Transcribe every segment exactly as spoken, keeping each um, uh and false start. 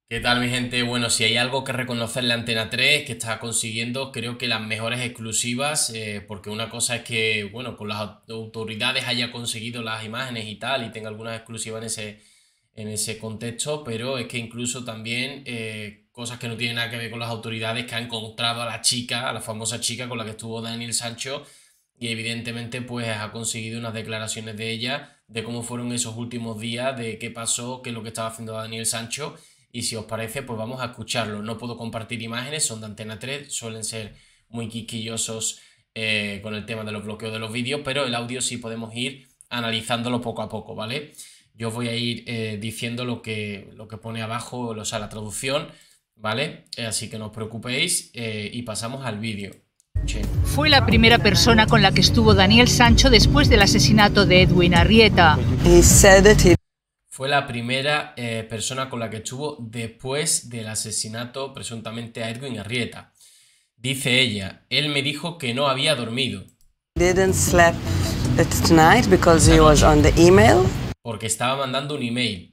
¿Qué tal, mi gente? Bueno, si hay algo que reconocerle a Antena tres, que está consiguiendo, creo que las mejores exclusivas, eh, porque una cosa es que, bueno, con las autoridades haya conseguido las imágenes y tal, y tenga algunas exclusivas en ese, en ese contexto, pero es que incluso también eh, cosas que no tienen nada que ver con las autoridades, que ha encontrado a la chica, a la famosa chica con la que estuvo Daniel Sancho, y evidentemente pues ha conseguido unas declaraciones de ella, de cómo fueron esos últimos días, de qué pasó, qué es lo que estaba haciendo Daniel Sancho. Y si os parece, pues vamos a escucharlo. No puedo compartir imágenes, son de Antena tres, suelen ser muy quisquillosos eh, con el tema de los bloqueos de los vídeos, pero el audio sí podemos ir analizándolo poco a poco, ¿vale? Yo os voy a ir eh, diciendo lo que, lo que pone abajo, o sea, la traducción, ¿vale? Eh, así que no os preocupéis eh, y pasamos al vídeo. Sí. Fue la primera persona con la que estuvo Daniel Sancho después del asesinato de Edwin Arrieta. He said that he Fue la primera eh, persona con la que estuvo después del asesinato presuntamente a Edwin Arrieta. Dice ella, él me dijo que no había dormido. didn't sleep tonight because he was on the email. Porque estaba mandando un email.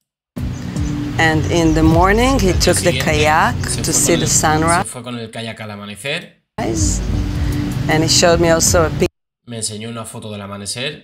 And in the morning he El took the siguiente, kayak se to fue see con the el- sunrise. Se fue con el kayak al amanecer. And he showed me also a Me enseñó una foto del amanecer.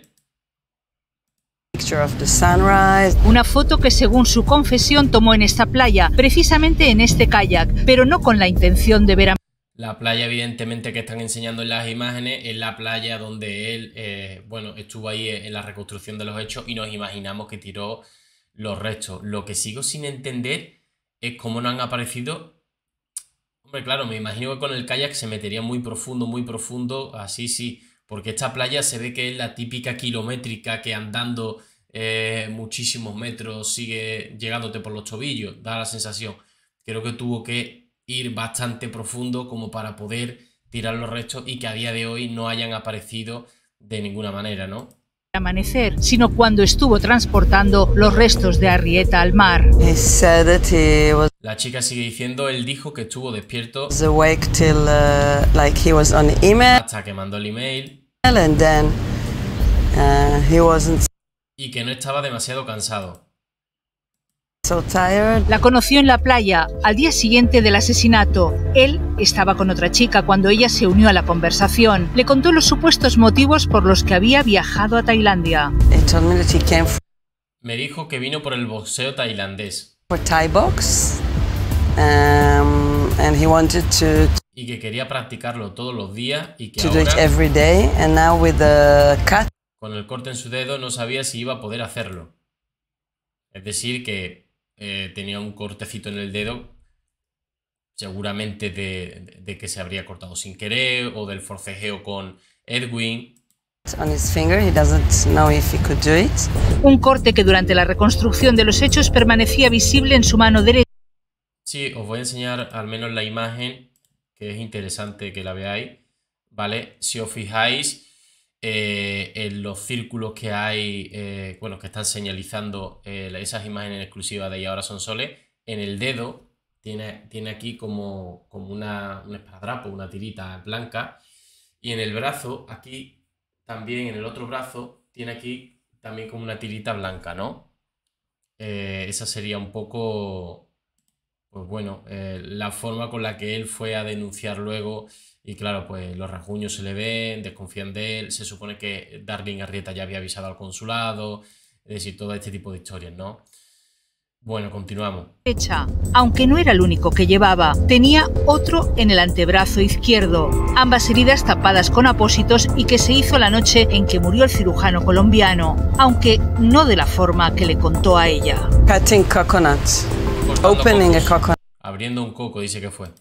picture of the sunrise. Una foto que según su confesión tomó en esta playa, precisamente en este kayak, pero no con la intención de ver a La playa, evidentemente, que están enseñando en las imágenes es la playa donde él, eh, bueno, estuvo ahí en la reconstrucción de los hechos y nos imaginamos que tiró los restos. Lo que sigo sin entender es cómo no han aparecido. Hombre, claro, me imagino que con el kayak se metería muy profundo, muy profundo, así sí, porque esta playa se ve que es la típica kilométrica que andando eh, muchísimos metros sigue llegándote por los tobillos, da la sensación. Creo que tuvo que ir bastante profundo como para poder tirar los restos y que a día de hoy no hayan aparecido de ninguna manera, ¿no? amanecer, sino cuando estuvo transportando los restos de Arrieta al mar. He said that he was La chica sigue diciendo, él dijo que estuvo despierto awake till uh, like he was on the email, hasta que mandó el email and then uh, he wasn't y que no estaba demasiado cansado. so tired. La conoció en la playa al día siguiente del asesinato. Él estaba con otra chica cuando ella se unió a la conversación. Le contó los supuestos motivos por los que había viajado a Tailandia. He told me that he came Me dijo que vino por el boxeo tailandés for Thai box, um, and he wanted to y que quería practicarlo todos los días y que to do it ahora, every day. And now with the cut, con el corte en su dedo, no sabía si iba a poder hacerlo. Es decir, que eh, tenía un cortecito en el dedo, seguramente de, de que se habría cortado sin querer o del forcejeo con Edwin. on his finger, he doesn't know if he could do it. Un corte que durante la reconstrucción de los hechos permanecía visible en su mano derecha. Sí, os voy a enseñar al menos la imagen, que es interesante que la veáis, ¿vale? Si os fijáis eh, en los círculos que hay, eh, bueno, que están señalizando eh, esas imágenes exclusivas de Y Ahora Son Soles, en el dedo tiene, tiene aquí como, como una, un esparadrapo, una tirita blanca, y en el brazo, aquí también, en el otro brazo, tiene aquí también como una tirita blanca, ¿no? Eh, esa sería un poco... Pues bueno, eh, la forma con la que él fue a denunciar luego, y claro, pues los rasguños se le ven, desconfían de él, se supone que Darling Arrieta ya había avisado al consulado, es decir, todo este tipo de historias, ¿no? Bueno, continuamos. Aunque no era el único que llevaba, tenía otro en el antebrazo izquierdo, ambas heridas tapadas con apósitos y que se hizo la noche en que murió el cirujano colombiano, aunque no de la forma que le contó a ella. Cutting coconut, Cortando opening a cocos. coconut. Abriendo un coco, dice que fue.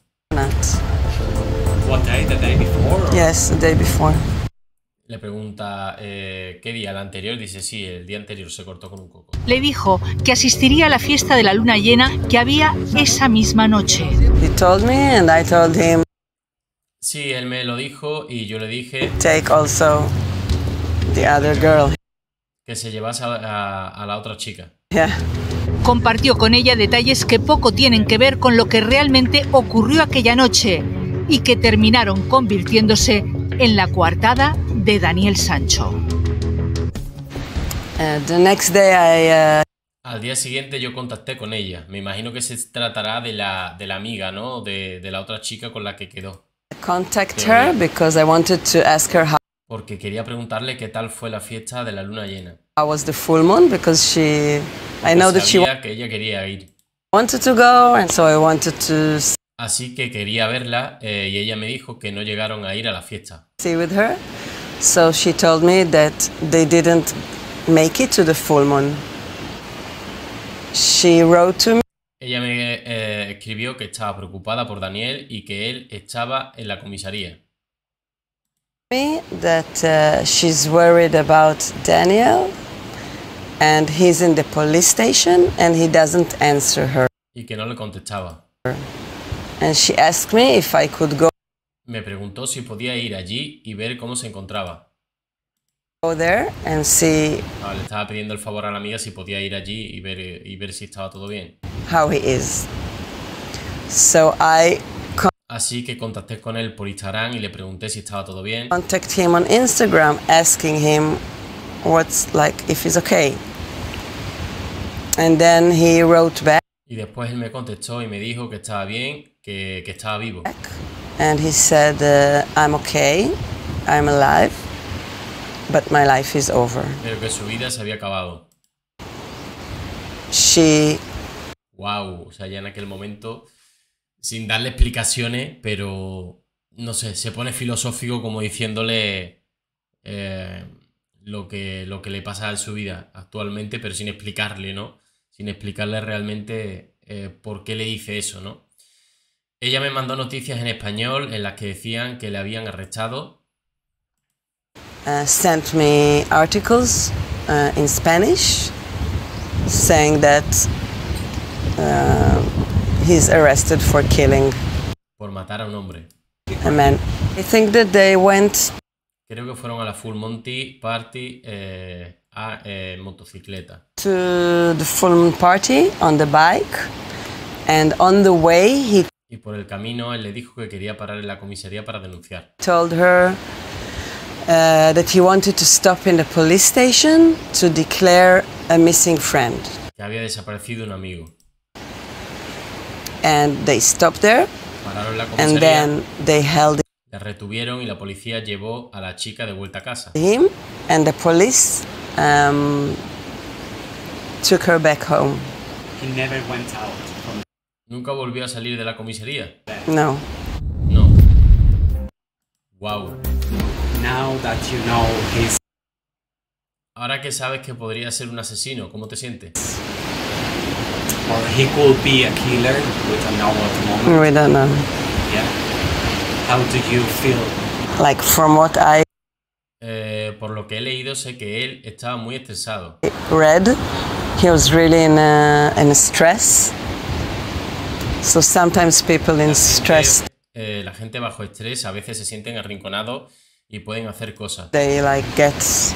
What day? The day before? Or? Yes, the day before. Le pregunta, eh, ¿qué día? ¿El anterior? Dice, sí, el día anterior se cortó con un coco. Le dijo que asistiría a la fiesta de la luna llena que había esa misma noche. He told me, and I told him Sí, él me lo dijo y yo le dije take also the other girl. que se llevase a, a- a la otra chica. Yeah. Compartió con ella detalles que poco tienen que ver con lo que realmente ocurrió aquella noche y que terminaron convirtiéndose en la coartada de Daniel Sancho. Uh, the next day I uh, Al día siguiente yo contacté con ella. Me imagino que se tratará de la, de la amiga, ¿no? De, de la otra chica con la que quedó. Contact her because I wanted to ask her how, Porque quería preguntarle qué tal fue la fiesta de la luna llena. how was the full moon because she, I know that she Sabía que ella quería ir. wanted to go, and so I wanted to Así que quería verla eh, y ella me dijo que no llegaron a ir a la fiesta. stay with her. So she told me that they didn't make it to the full moon. She wrote to Ella me eh, escribió que estaba preocupada por Daniel y que él estaba en la comisaría. me that uh, she's worried about Daniel and he's in the police station and he doesn't answer her. Y que no le contestaba. And she asked me if I could go Me preguntó si podía ir allí y ver cómo se encontraba. there and see Ah, le estaba pidiendo el favor a la amiga si podía ir allí y ver, y ver si estaba todo bien. how he is. So I Así que contacté con él por Instagram y le pregunté si estaba todo bien. contacted him on Instagram asking him what's like if he's okay. And then he wrote back Y después él me contestó y me dijo que estaba bien, que, que estaba vivo. and he said, uh, I'm okay, I'm alive, but my life is over. Pero que su vida se había acabado. She Wow, o sea, ya en aquel momento, sin darle explicaciones, pero no sé, se pone filosófico como diciéndole eh, lo que, lo que le pasa en su vida actualmente, pero sin explicarle, ¿no? Sin explicarle realmente eh, por qué le dice eso, ¿no? Ella me mandó noticias en español en las que decían que le habían arrestado. uh, sent me articles uh, in Spanish saying that uh, he's arrested for killing Por matar a un hombre. a man. I think that they went Creo que fueron a la Full Monty Party eh, a eh, motocicleta. to the full moon party on the bike, and on the way he Y por el camino él le dijo que quería parar en la comisaría para denunciar. told her uh, that he wanted to stop in the police station to declare a missing friend. Que había desaparecido un amigo. And they stopped there, Pararon en la and comisaría, then they held le retuvieron y la policía llevó a la chica de vuelta a casa. him, and the police um, took her back home. He never went out from ¿Nunca volvió a salir de la comisaría? No. No. Wow. now that you know he's Ahora que sabes que podría ser un asesino, ¿cómo te sientes? or he could be a killer, we don't know at the moment. We don't know. Yeah. How do you feel? Like from what I Eh, por lo que he leído sé que él estaba muy estresado. read, he was really in a, in a stress. So sometimes people in stress, Eh, la gente bajo estrés a veces se sienten arrinconados y pueden hacer cosas. they like get,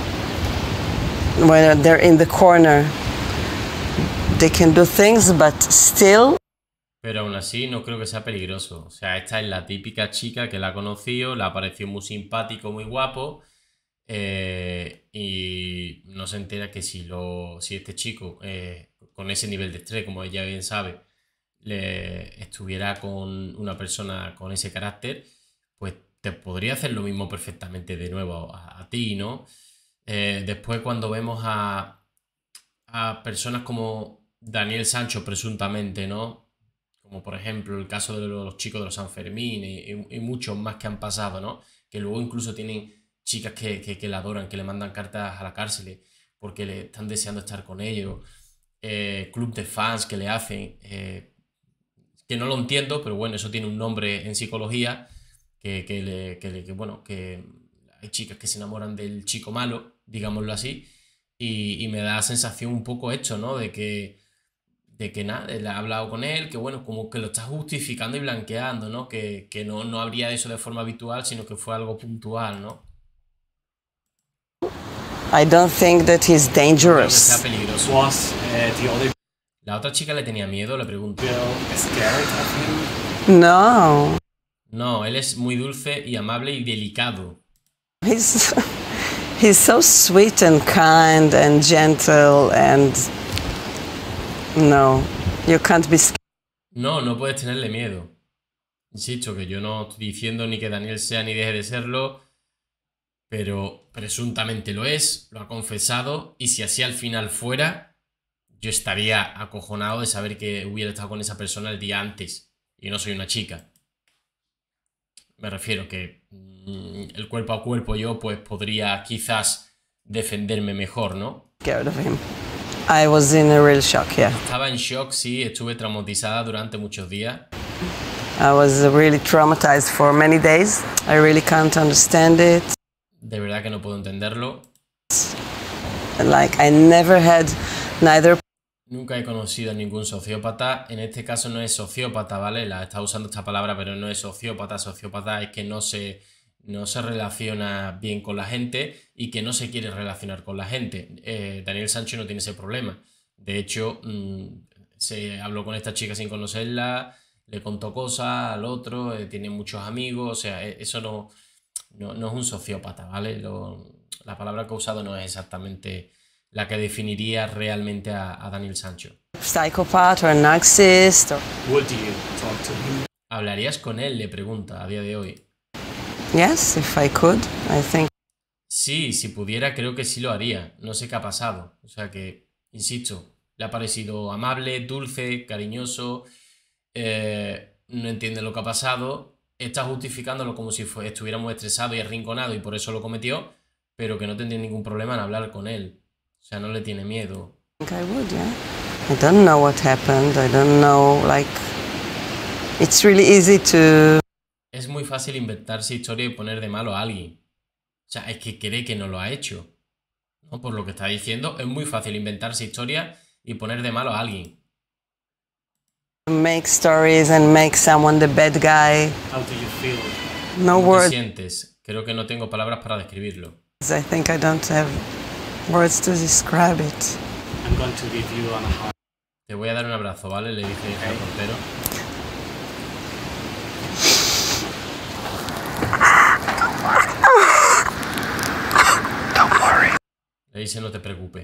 when they're in the corner, they can do things, but still Pero aún así no creo que sea peligroso. O sea, esta es la típica chica que la ha conocido, le ha parecido muy simpático, muy guapo. eh, y no se entera que si, lo, si este chico, eh, con ese nivel de estrés, como ella bien sabe, le estuviera con una persona con ese carácter, pues te podría hacer lo mismo perfectamente de nuevo a, a ti, ¿no? Eh, después cuando vemos a, a personas como Daniel Sancho, presuntamente, ¿no? Como por ejemplo el caso de los chicos de los San Fermín y, y- y muchos más que han pasado, ¿no? Que luego incluso tienen chicas que, que, que la adoran, que le mandan cartas a la cárcel porque le están deseando estar con ellos. Eh, club de fans que le hacen, eh, que no lo entiendo, pero bueno, eso tiene un nombre en psicología, que, que, le- que le- que, bueno, que hay chicas que se enamoran del chico malo, digámoslo así, y, y me da la sensación un poco esto, ¿no? De que de que nada, él ha hablado con él, que bueno, como que lo está justificando y blanqueando, ¿no? Que, que no, no habría eso de forma habitual, sino que fue algo puntual, ¿no? I don't think that he's Creo que sea dangerous. peligroso. Was uh, the other La otra chica le tenía miedo, le pregunto. girl scared of him? No, No, él es muy dulce y amable y delicado. he's he's so sweet and kind and gentle, and No, you can't be scared. No, no puedes tenerle miedo. Insisto que yo no estoy diciendo ni que Daniel sea ni deje de serlo, pero presuntamente lo es, lo ha confesado, y si así al final fuera, yo estaría acojonado de saber que hubiera estado con esa persona el día antes, y no soy una chica. Me refiero que mmm, el cuerpo a cuerpo yo pues podría quizás defenderme mejor, ¿no? Scared of him. I was in a real shock, yeah. Estaba en shock, sí, estuve traumatizada durante muchos días. I was really traumatized for many days. I really can't understand it. De verdad que no puedo entenderlo. Like I never had neither. Nunca he conocido a ningún sociópata. En este caso no es sociópata, ¿vale? La está usando esta palabra, pero no es sociópata. Sociópata es que no se, no se relaciona bien con la gente y que no se quiere relacionar con la gente. Eh, Daniel Sancho no tiene ese problema. De hecho, mmm, se habló con esta chica sin conocerla, le contó cosas al otro, eh, tiene muchos amigos, o sea, eso no, no, no es un sociópata, ¿vale? Lo, la palabra que he usado no es exactamente la que definiría realmente a, a Daniel Sancho. Psychopath or narcissist. Or... Would you talk to him? ¿Hablarías con él? Le pregunta a día de hoy. Yes, if I could, I think. Sí, si pudiera, creo que sí lo haría. No sé qué ha pasado. O sea que, insisto, le ha parecido amable, dulce, cariñoso. Eh, no entiende lo que ha pasado. Está justificándolo como si fue, estuviéramos estresados y arrinconados y por eso lo cometió, pero que no tendría ningún problema en hablar con él. O sea, no le tiene miedo. I think I would, yeah. I don't know what happened. I don't know, like, it's really easy to. Es muy fácil inventarse historia y poner de malo a alguien. O sea, es que cree que no lo ha hecho, ¿no? Por lo que está diciendo, es muy fácil inventarse historia y poner de malo a alguien. Make stories and make someone the bad guy. How do you feel? No ¿Cómo te words. sientes? Creo que no tengo palabras para describirlo. I think I don't have words to describe it. I'm going to give you on a hug. Te voy a dar un abrazo, ¿vale? Le dice el portero. Don't worry. Le dice no te preocupes.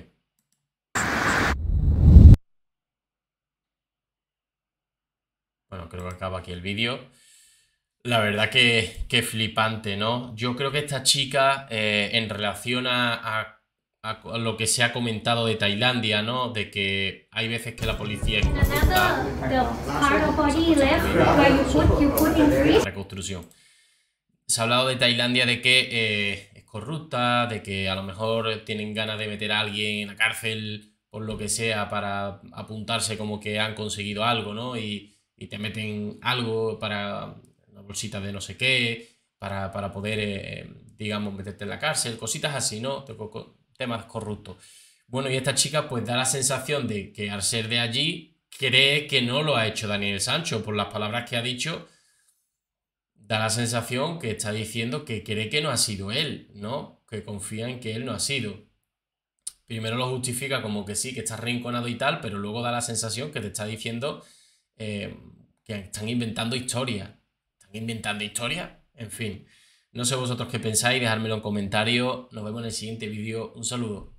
Bueno, creo que acaba aquí el vídeo. La verdad que, que flipante, ¿no? Yo creo que esta chica, eh, en relación a, a, a lo que se ha comentado de Tailandia, ¿no? De que hay veces que la policía es corrupta. Reconstrucción. Se ha hablado de Tailandia de que eh, es corrupta, de que a lo mejor tienen ganas de meter a alguien en la cárcel por lo que sea para apuntarse como que han conseguido algo, ¿no? Y, y te meten algo para una bolsita de no sé qué, para, para poder, eh, digamos, meterte en la cárcel, cositas así, ¿no? Temas corruptos. Bueno, y esta chica pues da la sensación de que al ser de allí cree que no lo ha hecho Daniel Sancho, por las palabras que ha dicho. Da la sensación que está diciendo que cree que no ha sido él, ¿no? Que confía en que él no ha sido. Primero lo justifica como que sí, que está arrinconado y tal, pero luego da la sensación que te está diciendo eh, que están inventando historias. ¿Están inventando historias? En fin. No sé vosotros qué pensáis, dejármelo en comentarios. Nos vemos en el siguiente vídeo. Un saludo.